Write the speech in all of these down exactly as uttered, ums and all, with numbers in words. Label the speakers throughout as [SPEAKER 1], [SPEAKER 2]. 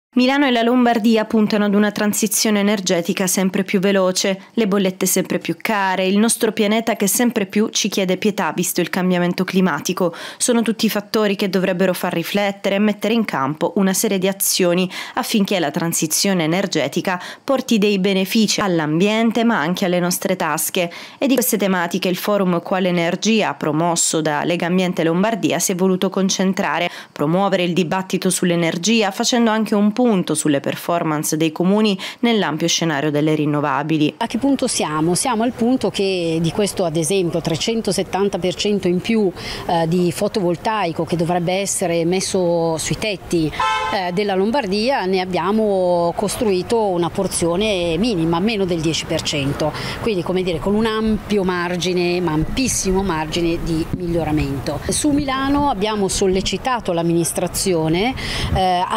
[SPEAKER 1] Milano e la Lombardia puntano ad una transizione energetica sempre più veloce, le bollette sempre più care, il nostro pianeta che sempre più ci chiede pietà visto il cambiamento climatico. Sono tutti fattori che dovrebbero far riflettere e mettere in campo una serie di azioni affinché la transizione energetica porti dei benefici all'ambiente ma anche alle nostre tasche. E di queste tematiche il forum Quale Energia, promosso da Legambiente Lombardia, si è voluto concentrare, promuovere il dibattito sull'energia facendo anche un punto sulle performance dei comuni nell'ampio scenario delle rinnovabili.
[SPEAKER 2] A che punto siamo? Siamo al punto che di questo ad esempio trecentosettanta per cento in più eh, di fotovoltaico che dovrebbe essere messo sui tetti eh, della Lombardia ne abbiamo costruito una porzione minima, meno del dieci per cento, quindi come dire con un ampio margine, ma ampissimo margine di miglioramento. Su Milano abbiamo sollecitato l'amministrazione eh, a,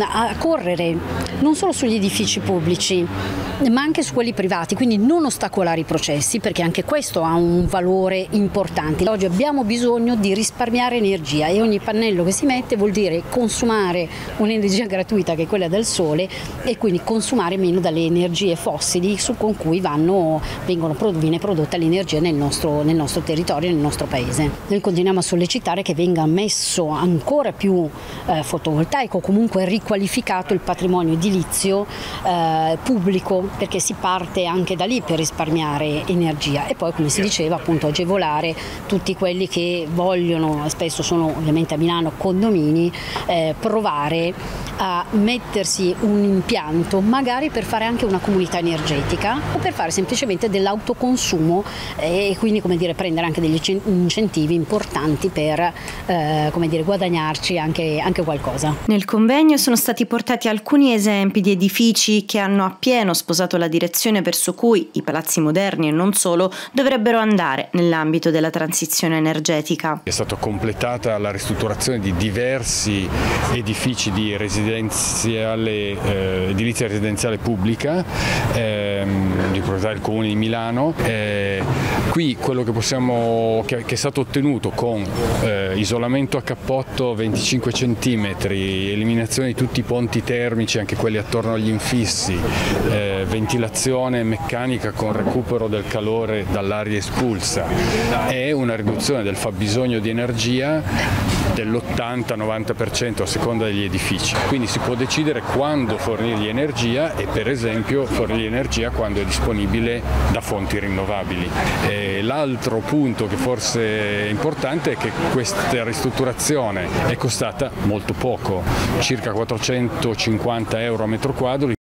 [SPEAKER 2] a correre non solo sugli edifici pubblici ma anche su quelli privati, quindi non ostacolare i processi, perché anche questo ha un valore importante. Oggi abbiamo bisogno di risparmiare energia e ogni pannello che si mette vuol dire consumare un'energia gratuita che è quella del sole e quindi consumare meno dalle energie fossili su con cui vanno, vengono, viene prodotta l'energia nel nostro, nel nostro territorio, nel nostro paese. Noi continuiamo a sollecitare che venga messo ancora più eh, fotovoltaico, comunque riqualificato il patrimonio edilizio eh, pubblico, perché si parte anche da lì per risparmiare energia e poi, come si diceva, appunto agevolare tutti quelli che vogliono, spesso sono ovviamente a Milano condomini, eh, provare a mettersi un impianto magari per fare anche una comunità energetica o per fare semplicemente dell'autoconsumo e quindi, come dire, prendere anche degli incentivi importanti per eh, come dire, guadagnarci anche, anche qualcosa.
[SPEAKER 1] Nel convegno sono stati portati alcuni esempi di edifici che hanno appieno sposato la direzione verso cui i palazzi moderni e non solo dovrebbero andare nell'ambito della transizione energetica.
[SPEAKER 3] È stata completata la ristrutturazione di diversi edifici di residenziale, eh, edilizia residenziale pubblica ehm, di proprietà del Comune di Milano. Eh, qui quello che possiamo che, che è stato ottenuto con eh, isolamento a cappotto venticinque centimetri, eliminazione di tutti i ponti termici, anche quelli attorno agli infissi, eh, ventilazione meccanica con recupero del calore dall'aria espulsa e una riduzione del fabbisogno di energia dell'ottanta novanta per cento a seconda degli edifici. Quindi si può decidere quando fornirgli energia e per esempio fornirgli energia quando è disponibile da fonti rinnovabili. L'altro punto che forse è importante è che questa ristrutturazione è costata molto poco, circa quattrocentocinquanta euro a metro quadro,